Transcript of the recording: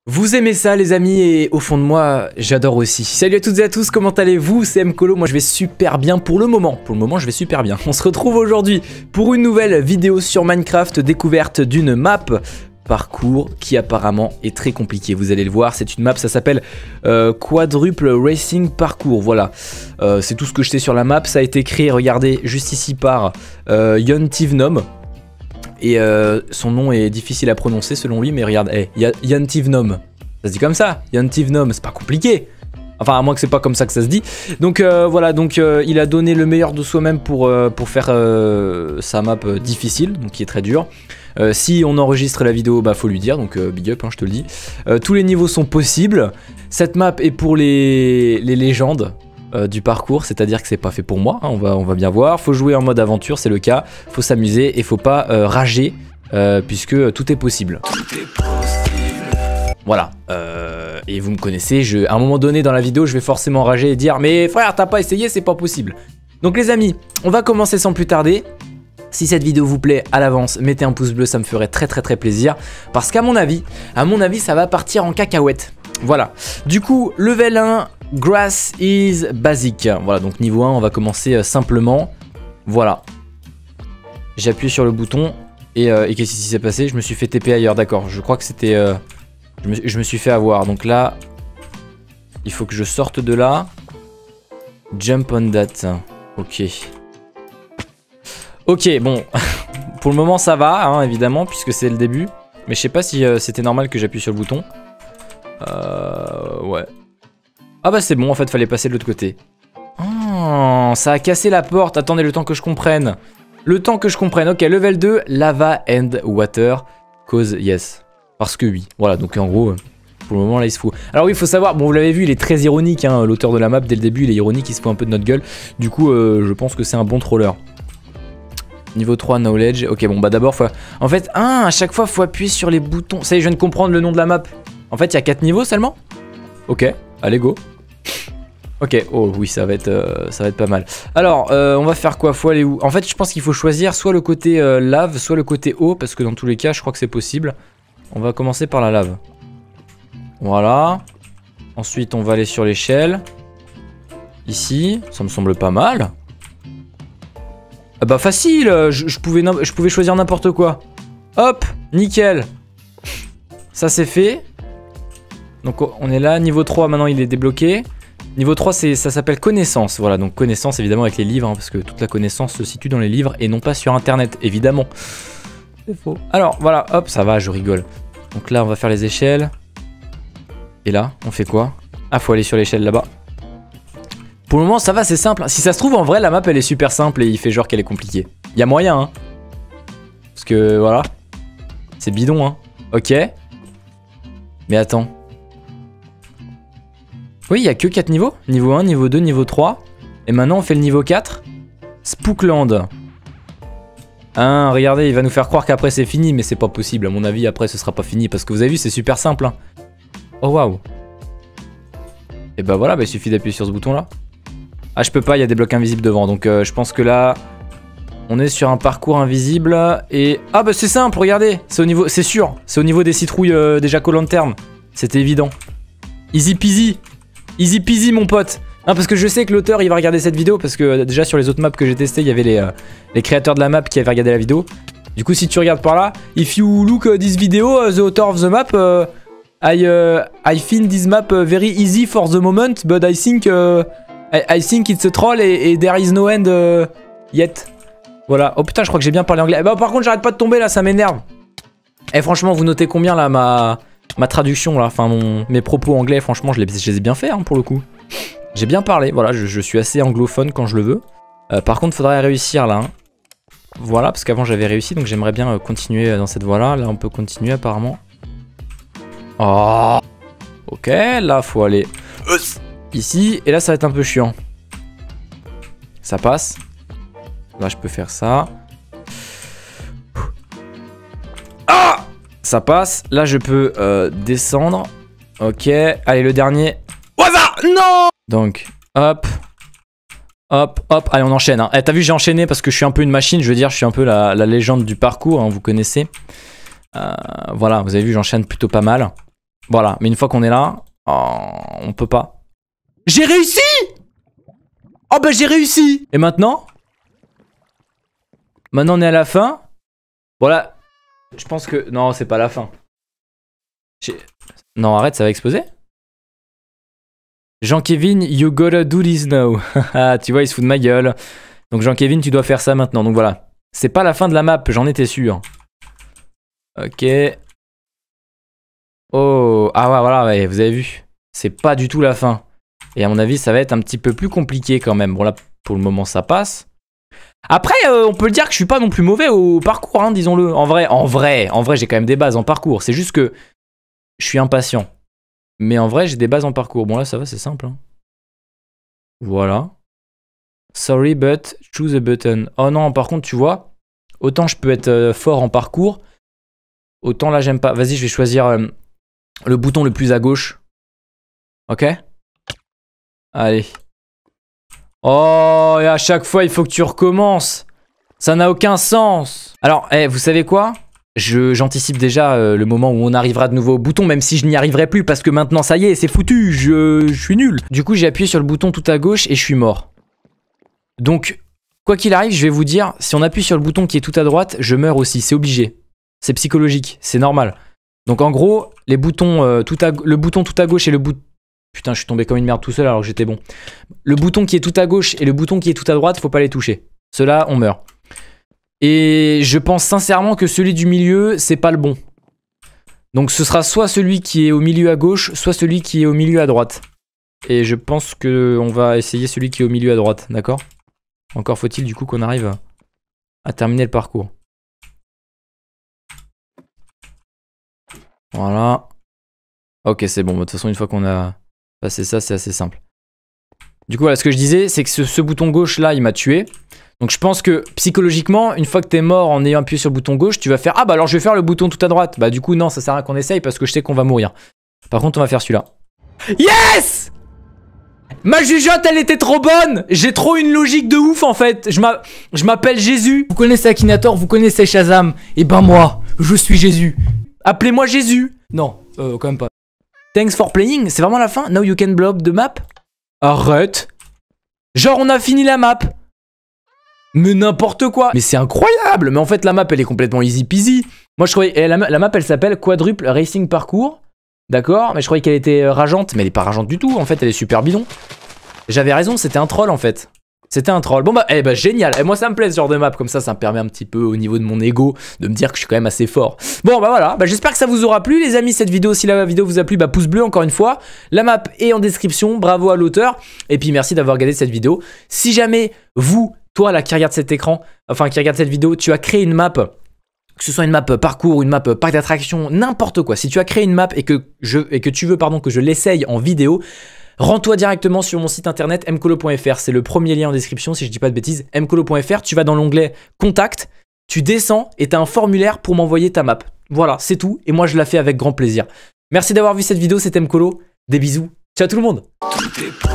Vous aimez ça les amis et au fond de moi j'adore aussi. Salut à toutes et à tous, comment allez-vous? C'est Mkolo, moi je vais super bien pour le moment. Pour le moment je vais super bien. On se retrouve aujourd'hui pour une nouvelle vidéo sur Minecraft, découverte d'une map parcours qui apparemment est très compliquée. Vous allez le voir, c'est une map, ça s'appelle Quadruple Racing Parcours. Voilà, c'est tout ce que je sais sur la map. Ça a été créé, regardez, juste ici par Yontivnom. Et son nom est difficile à prononcer selon lui, mais regarde, Yontivnom. Ça se dit comme ça, Yontivnom, c'est pas compliqué. Enfin, à moins que c'est pas comme ça que ça se dit. Donc voilà, donc il a donné le meilleur de soi-même pour faire sa map difficile, donc qui est très dure. Si on enregistre la vidéo, bah faut lui dire, donc big up, hein, je te le dis. Tous les niveaux sont possibles. Cette map est pour les légendes du parcours, c'est-à-dire que c'est pas fait pour moi, hein, on va bien voir. Faut jouer en mode aventure, c'est le cas. Faut s'amuser et faut pas rager, puisque tout est possible. Voilà, et vous me connaissez, à un moment donné dans la vidéo, je vais forcément rager et dire « Mais frère, t'as pas essayé, c'est pas possible ». Donc les amis, on va commencer sans plus tarder. Si cette vidéo vous plaît, à l'avance, mettez un pouce bleu, ça me ferait très plaisir. Parce qu'à mon avis, ça va partir en cacahuète. Voilà, du coup, level 1, Grass is Basic. Voilà, donc niveau 1, on va commencer simplement. Voilà. J'ai appuyé sur le bouton et qu'est-ce qui s'est passé? Je me suis fait TP ailleurs, d'accord. Je crois que c'était... je me suis fait avoir, donc là, il faut que je sorte de là. Jump on that, ok. Ok, bon, pour le moment ça va, hein, évidemment, puisque c'est le début. Mais je sais pas si c'était normal que j'appuie sur le bouton. Ouais. Ah bah c'est bon, en fait, fallait passer de l'autre côté. Oh, ça a cassé la porte. Attendez, le temps que je comprenne. Le temps que je comprenne. Ok, level 2, lava and water. Cause yes. Parce que oui. Voilà, donc en gros, pour le moment, là, il se fout. Alors oui, il faut savoir, bon, vous l'avez vu, il est très ironique, hein, l'auteur de la map, dès le début, il est ironique, il se fout un peu de notre gueule. Du coup, je pense que c'est un bon troller. Niveau 3, knowledge. Ok, bon, bah d'abord, faut... En fait, à chaque fois, faut appuyer sur les boutons. Ça y est, je viens de comprendre le nom de la map. En fait, il y a 4 niveaux seulement. Ok, allez, go. Ok, oh oui, ça va être pas mal. Alors, on va faire quoi? Faut aller où? En fait, je pense qu'il faut choisir soit le côté lave, soit le côté eau, parce que dans tous les cas, je crois que c'est possible. On va commencer par la lave. Voilà. Ensuite, on va aller sur l'échelle. Ici, ça me semble pas mal. Ah bah facile, je pouvais choisir n'importe quoi. Hop, nickel. Ça c'est fait. Donc on est là, niveau 3 maintenant il est débloqué. Niveau 3 ça s'appelle connaissance. Voilà, donc connaissance évidemment avec les livres, hein, parce que toute la connaissance se situe dans les livres et non pas sur internet, évidemment. C'est faux. Alors voilà, hop, ça va, je rigole. Donc là on va faire les échelles. Et là, on fait quoi? Ah, faut aller sur l'échelle là-bas. Pour le moment ça va, c'est simple. Si ça se trouve en vrai la map elle est super simple et il fait genre qu'elle est compliquée. Il y a moyen, hein. Parce que voilà. C'est bidon, hein. Ok. Mais attends. Oui, il y a que 4 niveaux. Niveau 1, niveau 2, niveau 3. Et maintenant on fait le niveau 4. Spookland. Hein, regardez, il va nous faire croire qu'après c'est fini. Mais c'est pas possible, à mon avis après ce sera pas fini. Parce que vous avez vu, c'est super simple, hein. Oh waouh. Et bah voilà, bah, il suffit d'appuyer sur ce bouton là. Ah, je peux pas, il y a des blocs invisibles devant. Donc je pense que là, on est sur un parcours invisible. Et... ah bah c'est simple, regardez. C'est au niveau, c'est sûr. C'est au niveau des citrouilles des jack-o'-lantern. C'était évident. Easy peasy. Easy peasy mon pote. Non, parce que je sais que l'auteur il va regarder cette vidéo. Parce que déjà sur les autres maps que j'ai testé, il y avait les créateurs de la map qui avaient regardé la vidéo. Du coup si tu regardes par là, if you look this video, the author of the map, I find this map very easy for the moment, but I think it's a troll et there is no end yet. Voilà. Oh putain, je crois que j'ai bien parlé anglais. Bah par contre, j'arrête pas de tomber là, ça m'énerve. Eh franchement, vous notez combien là ma traduction là, enfin mes propos anglais, franchement, je les ai bien fait, hein, pour le coup. J'ai bien parlé, voilà, je suis assez anglophone quand je le veux. Par contre, faudrait réussir là. Hein. Voilà, parce qu'avant j'avais réussi, donc j'aimerais bien continuer dans cette voie là. Là, on peut continuer apparemment. Oh. Ok, là, faut aller ici, et là, ça va être un peu chiant. Ça passe. Là, je peux faire ça. Ah! Ça passe. Là, je peux descendre. Ok. Allez, le dernier. Waza! Non! Donc, hop. Hop, hop. Allez, on enchaîne. Hein. Eh, t'as vu, j'ai enchaîné parce que je suis un peu une machine. Je veux dire, je suis un peu la légende du parcours. Hein, vous connaissez. Voilà, vous avez vu, j'enchaîne plutôt pas mal. Voilà, mais une fois qu'on est là, on peut pas. J'ai réussi! Oh bah j'ai réussi! Et maintenant? Maintenant on est à la fin. Voilà. Je pense que... Non, c'est pas la fin. Non, arrête, ça va exploser. Jean-Kevin, you gotta do this now. Tu vois, il se fout de ma gueule. Donc Jean-Kevin, tu dois faire ça maintenant. Donc voilà. C'est pas la fin de la map, j'en étais sûr. Ok. Oh. Ah ouais, voilà, ouais, vous avez vu. C'est pas du tout la fin. Et à mon avis, ça va être un petit peu plus compliqué quand même. Bon là, pour le moment, ça passe. Après, on peut le dire que je suis pas non plus mauvais au parcours, hein, disons-le. En vrai, j'ai quand même des bases en parcours. C'est juste que je suis impatient. Mais en vrai, j'ai des bases en parcours. Bon là, ça va, c'est simple. Hein. Voilà. Sorry, but choose a button. Oh non, par contre, tu vois, autant je peux être fort en parcours, autant là, j'aime pas. Vas-y, je vais choisir le bouton le plus à gauche. Ok? Allez. Oh, et à chaque fois, il faut que tu recommences. Ça n'a aucun sens. Alors, vous savez quoi? J'anticipe déjà le moment où on arrivera de nouveau au bouton, même si je n'y arriverai plus, parce que maintenant, ça y est, c'est foutu, je suis nul. Du coup, j'ai appuyé sur le bouton tout à gauche et je suis mort. Donc, quoi qu'il arrive, je vais vous dire, si on appuie sur le bouton qui est tout à droite, je meurs aussi, c'est obligé. C'est psychologique, c'est normal. Donc en gros, les boutons, le bouton tout à gauche et le bouton... Putain, je suis tombé comme une merde tout seul alors que j'étais bon. Le bouton qui est tout à gauche et le bouton qui est tout à droite, faut pas les toucher. Ceux-là, on meurt. Et je pense sincèrement que celui du milieu, c'est pas le bon. Donc ce sera soit celui qui est au milieu à gauche, soit celui qui est au milieu à droite. Et je pense qu'on va essayer celui qui est au milieu à droite, d'accord? Encore faut-il du coup qu'on arrive à terminer le parcours. Voilà. Ok, c'est bon. De toute façon, une fois qu'on a passé ça, c'est assez simple. Du coup, voilà, ce que je disais, c'est que ce bouton gauche là, il m'a tué. Donc je pense que psychologiquement, une fois que t'es mort en ayant appuyé sur le bouton gauche, tu vas faire ah bah alors je vais faire le bouton tout à droite. Bah du coup non, ça sert à rien qu'on essaye parce que je sais qu'on va mourir. Par contre, on va faire celui-là. Yes! Ma jugeote, elle était trop bonne. J'ai trop une logique de ouf en fait. Je m'appelle Jésus. Vous connaissez Akinator, vous connaissez Shazam. Et ben moi, je suis Jésus. Appelez-moi Jésus. Non, quand même pas. Thanks for playing, c'est vraiment la fin? Now you can block the map? Arrête. Genre on a fini la map. Mais n'importe quoi. Mais c'est incroyable. Mais en fait la map elle est complètement easy peasy. Moi je croyais, la map elle s'appelle Quadruple Racing Parcours. D'accord, mais je croyais qu'elle était rageante. Mais elle est pas rageante du tout, en fait elle est super bidon. J'avais raison, c'était un troll en fait. C'était un troll. Bon bah, génial. Et moi ça me plaît ce genre de map, comme ça me permet un petit peu au niveau de mon ego de me dire que je suis quand même assez fort. Bon bah voilà, j'espère que ça vous aura plu les amis cette vidéo. Si la vidéo vous a plu, pouce bleu encore une fois. La map est en description, bravo à l'auteur. Et puis merci d'avoir regardé cette vidéo. Si jamais vous, toi là qui regarde cet écran, enfin qui regarde cette vidéo, tu as créé une map, que ce soit une map parcours, une map parc d'attractions, n'importe quoi. Si tu as créé une map et que tu veux que je l'essaye en vidéo, rends-toi directement sur mon site internet mkolo.fr, c'est le premier lien en description si je dis pas de bêtises, mkolo.fr, tu vas dans l'onglet contact, tu descends et tu as un formulaire pour m'envoyer ta map. Voilà, c'est tout et moi je la fais avec grand plaisir. Merci d'avoir vu cette vidéo, c'était Mkolo, des bisous, ciao tout le monde.